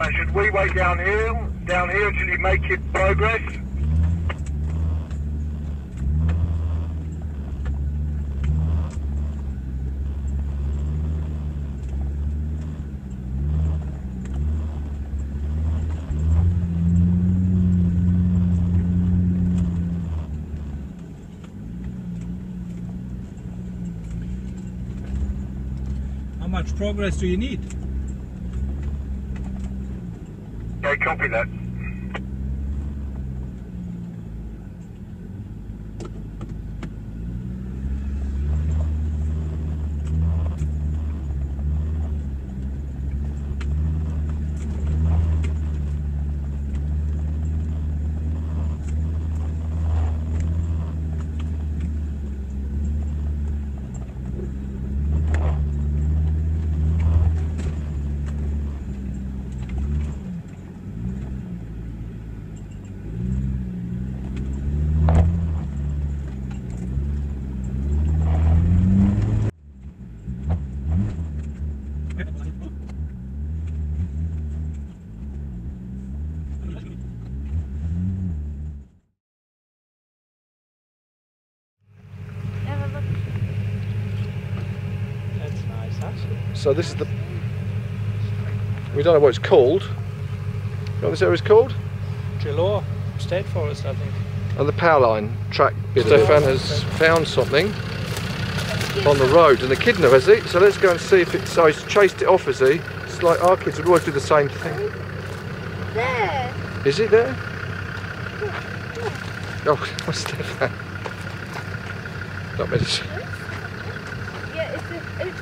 should we wait down here until you make your progress? How much progress do you need? Okay, copy that. That's nice, actually. So this is the... We don't know what it's called. You know what this area is called? Gelor State Forest, I think. And the power line track bit. Stefan has found something on the road, an echidna, has he? So let's go and see if it's... So he's chased it off, has he? It's like our kids would always do the same thing. There. Is it there? Oh, Stefan. Not many. Yeah, it's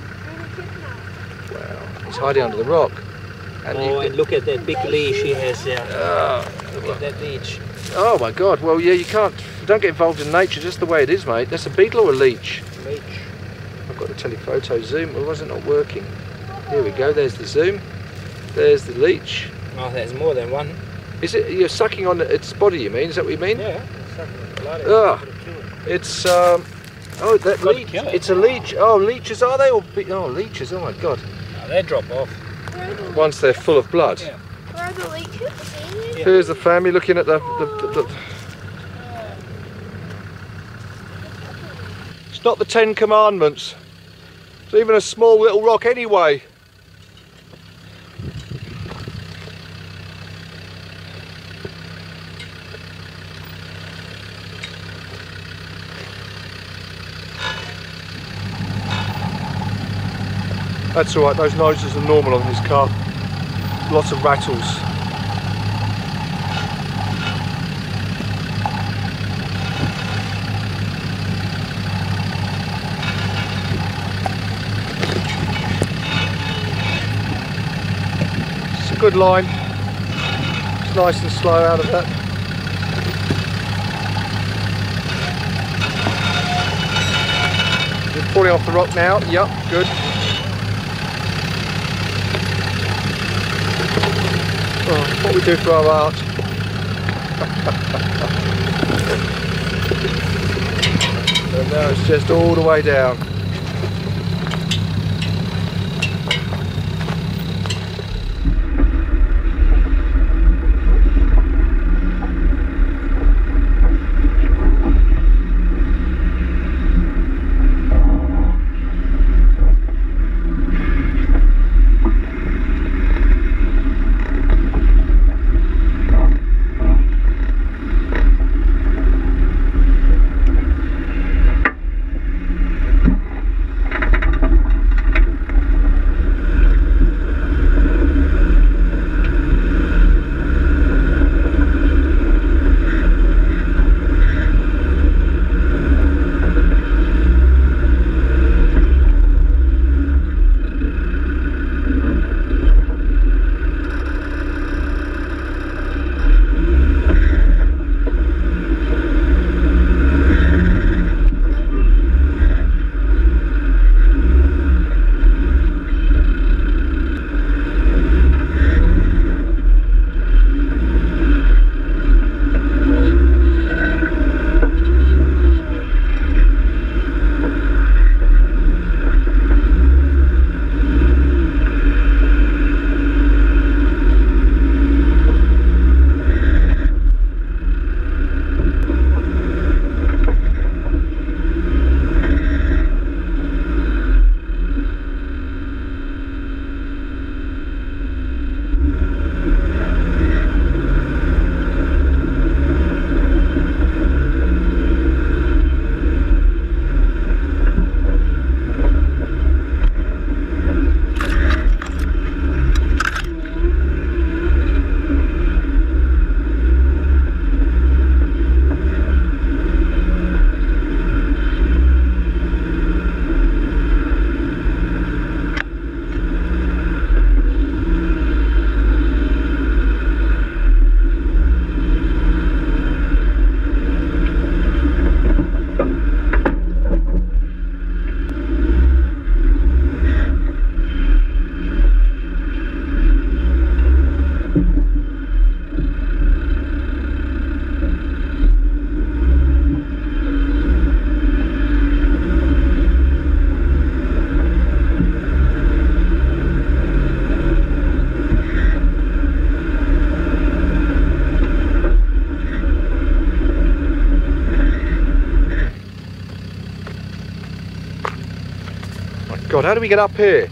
Wow, it's hiding under the rock. And And look at that big leash he has there. Oh, Look at that leech. oh my God! Well, yeah, you don't get involved in nature just the way it is, mate. That's a beetle or a leech. Leech. I've got the telephoto zoom. Well, was it not working? Here we go. There's the zoom. There's the leech. Oh, there's more than one. Is it? You're sucking on its body? You mean? Is that what you mean? Yeah. Ah, it's oh, that Gotta leech. kill it. It's a leech. Oh, leeches are they? Or leeches? Oh my God! Oh, they drop off. Once they're full of blood. Yeah. Where are the leeches? Yeah. Here's the family looking at the It's not the 10 Commandments. It's even a small little rock anyway. That's alright, those noises are normal on this car. Lots of rattles. It's a good line. It's nice and slow out of that. You're pulling off the rock now. Yep, good. Oh, what we do for our art. And now it's just all the way down. God, how do we get up here?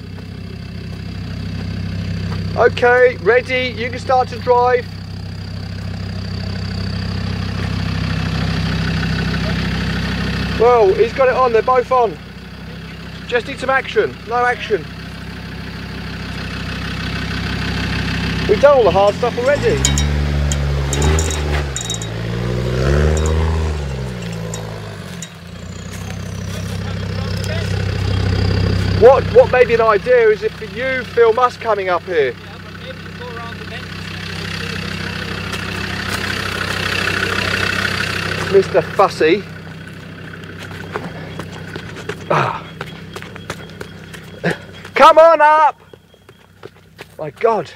Okay, ready, you can start to drive. Well, he's got it on, they're both on. Just need some action, no action. We've done all the hard stuff already. What may be an idea is if you film us coming up here. Yeah, but maybe go around the bend. Mr. Fussy. Ah. Come on up! My God.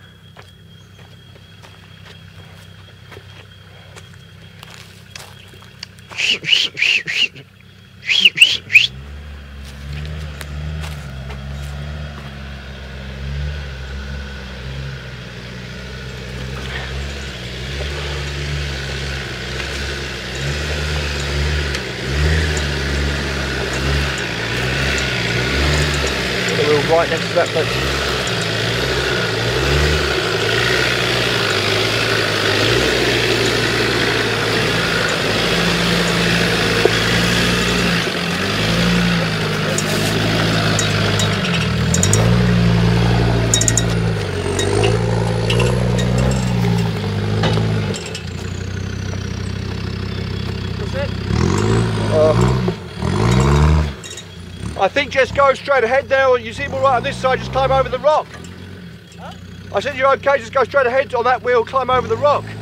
We're right next to that place. I think just go straight ahead there, or you seem all right on this side, just climb over the rock. Huh? I said you're okay, just go straight ahead on that wheel, climb over the rock.